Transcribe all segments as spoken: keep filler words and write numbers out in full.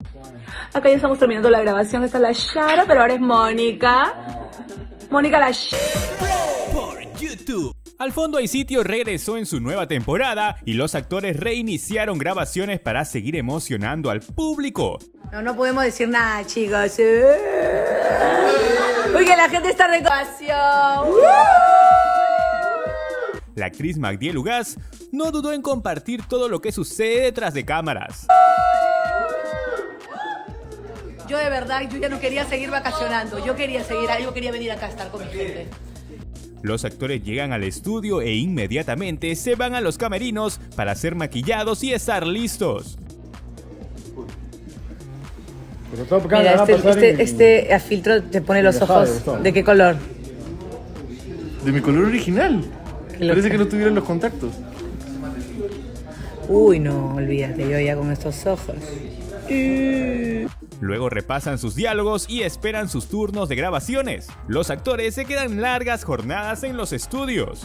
Acá ya estamos terminando la grabación. Esta es la Shara, pero ahora es Mónica. Mónica la Shara. Por YouTube. Al fondo hay sitio regresó en su nueva temporada y los actores reiniciaron grabaciones para seguir emocionando al público. No, no podemos decir nada, chicos. Oye, la gente está en grabación. La actriz Magdiel Ugaz no dudó en compartir todo lo que sucede detrás de cámaras. Yo de verdad, yo ya no quería seguir vacacionando. Yo quería seguir, yo quería venir acá a estar con mi gente. Los actores llegan al estudio e inmediatamente se van a los camerinos para ser maquillados y estar listos. Mira, este, este, este filtro te pone los ojos. ¿De qué color? De mi color original. Parece que no tuvieron los contactos. Uy, no, olvídate, yo ya con estos ojos. Luego repasan sus diálogos y esperan sus turnos de grabaciones. Los actores se quedan largas jornadas en los estudios.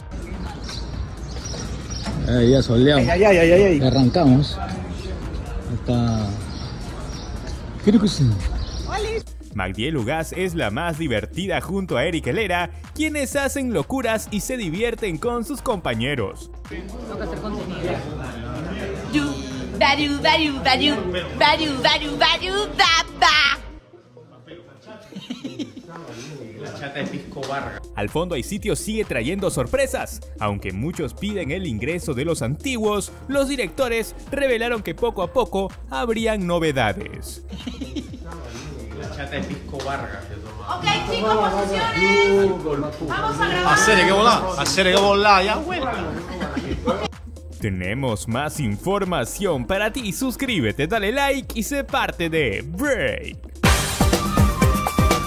Eh, ya soleamos. Ay, ay, ay, ay, ay. Arrancamos. Acá. Creo que sí. Magdiel Ugaz es la más divertida junto a Eric Helera, quienes hacen locuras y se divierten con sus compañeros. Tengo que hacer contenido. Baru, baru, baru, baru, baru, baru, ba, ba. La chata de Pisco Vargas. Al fondo hay sitio sigue trayendo sorpresas. Aunque muchos piden el ingreso de los antiguos, los directores revelaron que poco a poco habrían novedades. La chata de Pisco Vargas. Ok, chicos, posiciones. Vamos a grabar. Hacer que volar, hacer que volar, ya vuelta. Tenemos más información para ti. Suscríbete, dale like y sé parte de Break.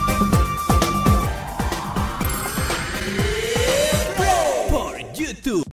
Por YouTube.